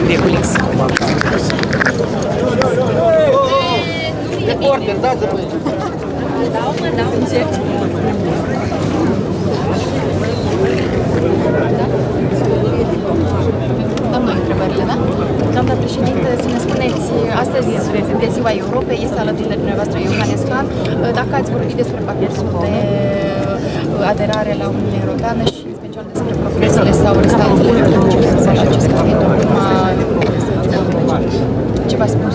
de culix. Doamna, întrebările, da? Doamna președinte, să ne spuneți, astăzi de Ziua Europei, este alături de dumneavoastră Iohannes Hahn. Dacă ați vorbit despre pachetul de aderare la Uniunea Europeană și în special despre progresele sau restanțele în acest capitol, ce v-a spus?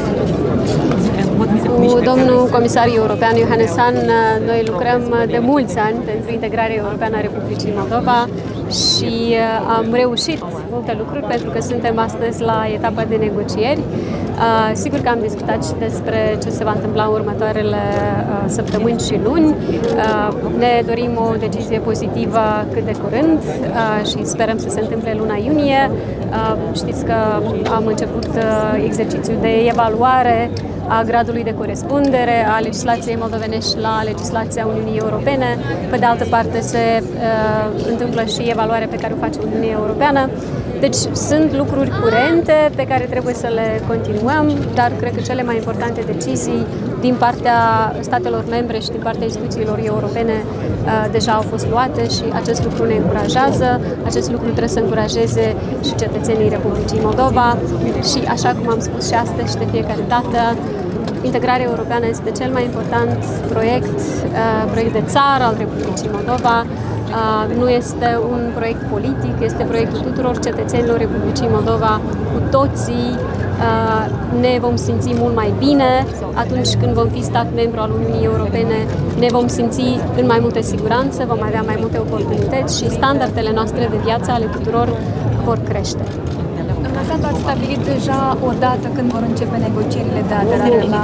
Cu domnul comisar european Iohannes Hahn, noi lucrăm de mulți ani pentru integrarea europeană a Republicii Moldova și am reușit multe lucruri pentru că suntem astăzi la etapa de negocieri. Sigur că am discutat și despre ce se va întâmpla în următoarele săptămâni și luni. Ne dorim o decizie pozitivă cât de curând și sperăm să se întâmple luna iunie. Știți că am început exercițiul de evaluare a gradului de corespundere a legislației moldovenești la legislația Uniunii Europene. Pe de altă parte se întâmplă și evaluarea pe care o face Uniunea Europeană. Deci sunt lucruri curente pe care trebuie să le continuăm, dar cred că cele mai importante decizii din partea statelor membre și din partea instituțiilor europene deja au fost luate și acest lucru ne încurajează. Acest lucru trebuie să încurajeze și cetățenii Republicii Moldova și, așa cum am spus și astăzi și de fiecare dată, integrarea europeană este cel mai important proiect de țară al Republicii Moldova. Nu este un proiect politic, este proiectul tuturor cetățenilor Republicii Moldova. Cu toții ne vom simți mult mai bine atunci când vom fi stat membru al Uniunii Europene, ne vom simți în mai multă siguranță, vom avea mai multe oportunități și standardele noastre de viață ale tuturor vor crește. Doamna Sandu, ați stabilit deja o dată când vor începe negocierile de aderare la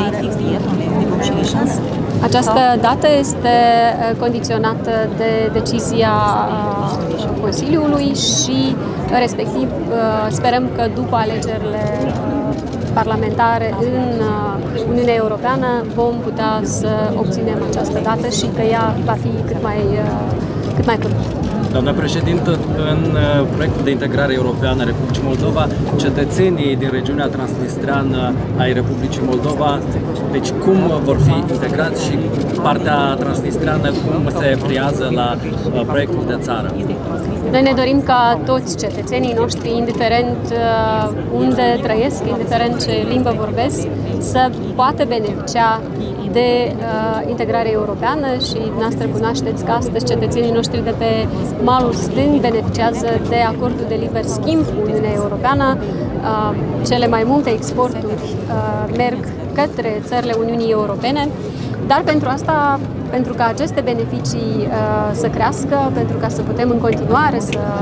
Această dată este condiționată de decizia Consiliului și respectiv sperăm că după alegerile parlamentare în Uniunea Europeană vom putea să obținem această dată și că ea va fi cât mai curând. Doamna președintă, în proiectul de integrare europeană a Republicii Moldova, cetățenii din regiunea transnistreană ai Republicii Moldova, deci cum vor fi integrați și partea transnistreană cum se pliază la proiectul de țară? Noi ne dorim ca toți cetățenii noștri, indiferent unde trăiesc, indiferent ce limbă vorbesc, să poată beneficia de integrare europeană și noastră cunoașteți că astăzi cetățenii noștri de pe malul stâng beneficiază de acordul de liber schimb cu Uniunea Europeană. Cele mai multe exporturi merg către țările Uniunii Europene, dar pentru asta, pentru ca aceste beneficii să crească, pentru ca să putem în continuare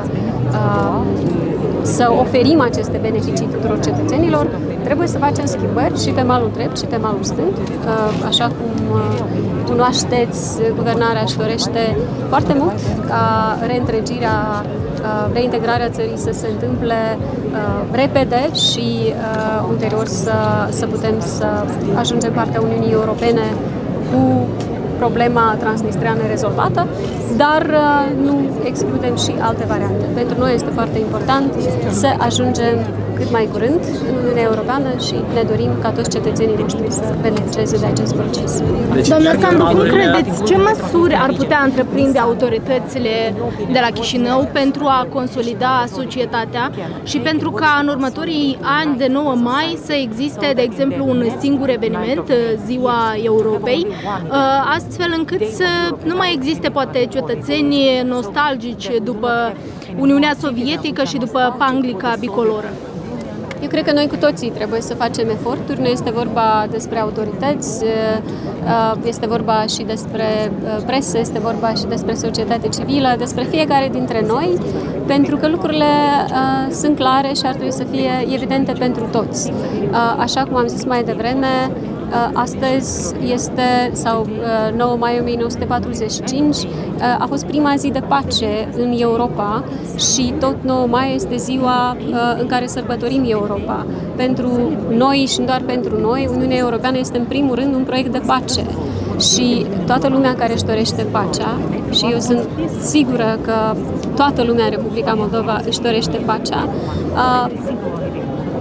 să oferim aceste beneficii tuturor cetățenilor, trebuie să facem schimbări și pe malul drept și pe malul stâng. Așa cum cunoașteți, guvernarea își dorește foarte mult ca reintegrarea țării să se întâmple repede și ulterior să putem să ajungem partea Uniunii Europene cu problema transnistreană rezolvată, dar nu excludem și alte variante. Pentru noi este foarte important să ajungem cât mai curând în Uniunea Europeană și ne dorim ca toți cetățenii noștri să beneficieze de acest proces. Doamna Sandu, cum credeți, ce măsuri ar putea întreprinde autoritățile de la Chișinău pentru a consolida societatea și pentru ca în următorii ani de 9 mai să existe, de exemplu, un singur eveniment, Ziua Europei, astfel încât să nu mai existe, poate, cetățeni nostalgici după Uniunea Sovietică și după panglica bicoloră? Eu cred că noi cu toții trebuie să facem eforturi, nu este vorba despre autorități, este vorba și despre presă, este vorba și despre societate civilă, despre fiecare dintre noi, pentru că lucrurile sunt clare și ar trebui să fie evidente pentru toți. Așa cum am zis mai devreme, astăzi este, sau 9 mai 1945, a fost prima zi de pace în Europa și tot 9 mai este ziua în care sărbătorim Europa. Pentru noi și nu doar pentru noi, Uniunea Europeană este în primul rând un proiect de pace și toată lumea care își dorește pacea, și eu sunt sigură că toată lumea în Republica Moldova își dorește pacea,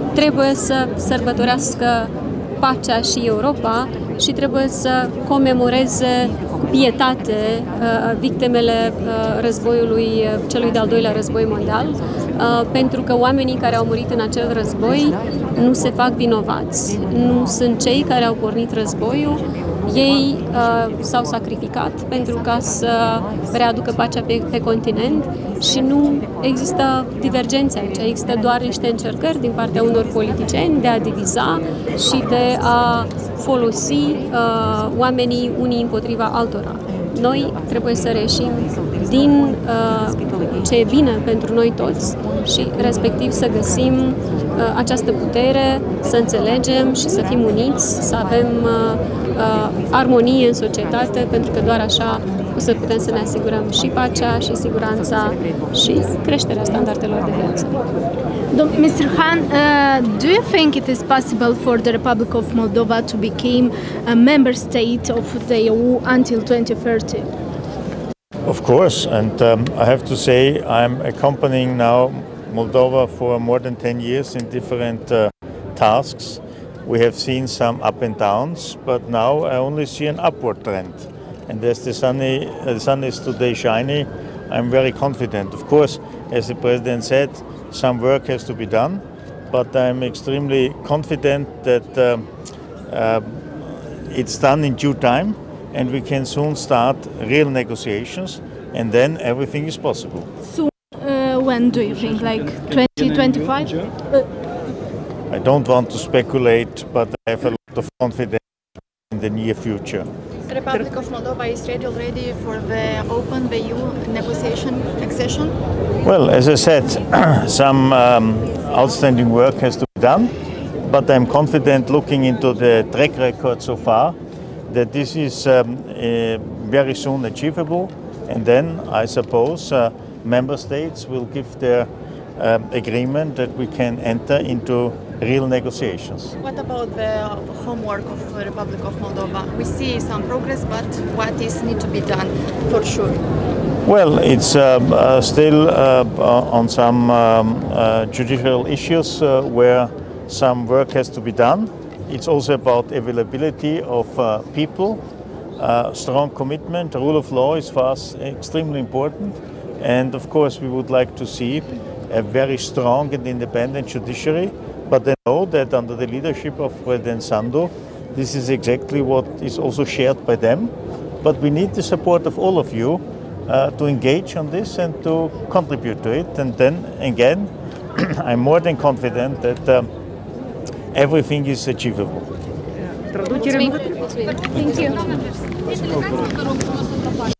trebuie să sărbătorească pacea și Europa și trebuie să comemoreze cu pietate victimele războiului, celui de-al doilea război mondial, pentru că oamenii care au murit în acel război nu se fac vinovați, nu sunt cei care au pornit războiul, ei s-au sacrificat pentru ca să readucă pacea pe continent și nu există divergențe aici, există doar niște încercări din partea unor politicieni de a diviza și de a folosi oamenii unii împotriva altora. Noi trebuie să reșim din ce e bine pentru noi toți și respectiv să găsim această putere, să înțelegem și să fim uniți, să avem armonie în societate, pentru că doar așa o să putem să ne asigurăm și pacea, și siguranța, și creșterea standardelor de viață. Mr. Khan, do you think it is possible for the Republic of Moldova to become a member state of the EU until 2030? Of course, and I have to say I'm accompanying now Moldova for more than 10 years in different tasks. We have seen some up and downs, but now I only see an upward trend. And as the sun is today shiny, I'm very confident. Of course, as the President said, some work has to be done, but I'm extremely confident that it's done in due time and we can soon start real negotiations and then everything is possible. Soon, when do you think? Like 2025? I don't want to speculate, but I have a lot of confidence in the near future. The Republic of Moldova is already for the open the EU negotiation accession? Well, as I said, some outstanding work has to be done, but I'm confident looking into the track record so far that this is very soon achievable, and then I suppose member states will give their agreement that we can enter into real negotiations. What about the homework of the Republic of Moldova? We see some progress, but what is need to be done for sure? Well, it's still on some judicial issues where some work has to be done. It's also about availability of people, strong commitment. Rule of law is for us extremely important, and of course we would like to see a very strong and independent judiciary, but I know that under the leadership of President Sandu, this is exactly what is also shared by them. But we need the support of all of you to engage on this and to contribute to it. And then again, I'm more than confident that everything is achievable. Thank you.